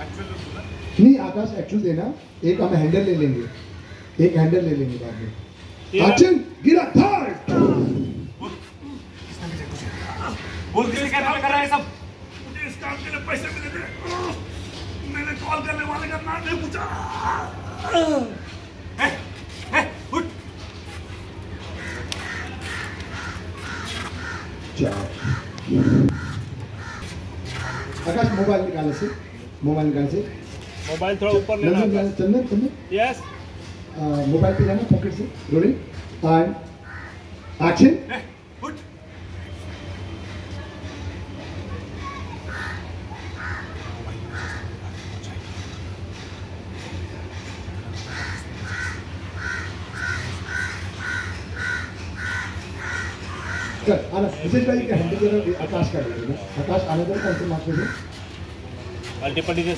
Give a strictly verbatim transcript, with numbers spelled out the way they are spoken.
नहीं आकाश एक्चुअल देना, एक हम हैंडल ले लेंगे, एक हैंडल ले लेंगे बाद में। एक्शन गिरा धार। बोल किसने क्या काम कर रहा है सब? मुझे इस काम के लिए पैसे मिले थे, मैंने कॉल करने वाले का नाम नहीं पूछा। ए, ए, उठ। आकाश मोबाइल निकाले से, मोबाइल निकाले से, मोबाइल थोड़ा ऊपर लेना। चंदन चंदन यस, मोबाइल पे जाना पॉकेट से, रोलिंग एंड एक्शन। उठ। चल आना विशेष भाई का हैंडल जरा आकाश का ले लेना। आकाश आने दो, कौन से मार्क्स में? मल्टीपल